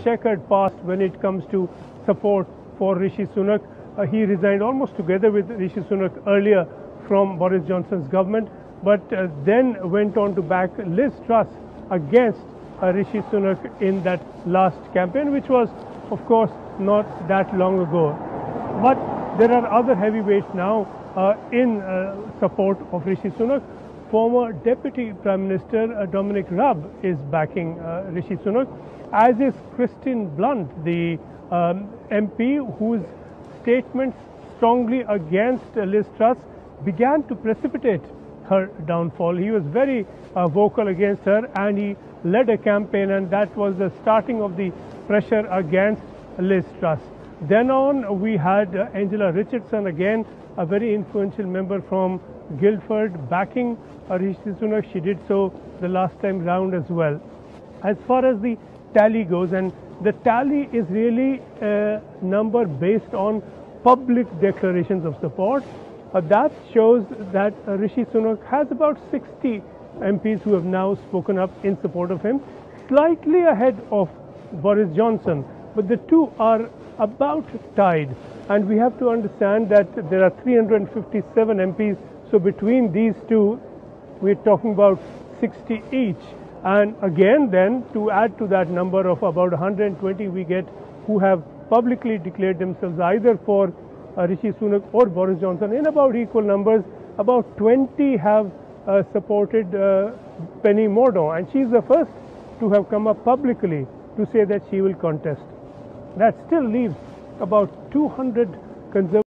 checkered past when it comes to support for Rishi Sunak. He resigned almost together with Rishi Sunak earlier from Boris Johnson's government, but then went on to back Liz Truss against Rishi Sunak in that last campaign, which was, of course, not that long ago. But there are other heavyweights now in support of Rishi Sunak. Former Deputy Prime Minister Dominic Raab is backing Rishi Sunak, as is Christine Blunt, the MP whose statements strongly against Liz Truss began to precipitate her downfall. He was very vocal against her, and he led a campaign, and that was the starting of the pressure against Liz Truss. Then on, we had Angela Richardson, again a very influential member from Guildford, backing Rishi Sunak. She did so the last time round as well. As far as the tally goes, and the tally is really a number based on public declarations of support, that shows that Rishi Sunak has about 60 MPs who have now spoken up in support of him, slightly ahead of Boris Johnson, but the two are about tied, and we have to understand that there are 357 MPs, so between these two we're talking about 60 each. And again, then, to add to that number of about 120 we get who have publicly declared themselves either for Rishi Sunak or Boris Johnson in about equal numbers. About 20 have supported Penny Mordaunt, and she's the first to have come up publicly to say that she will contest. That still leaves about 200 conservative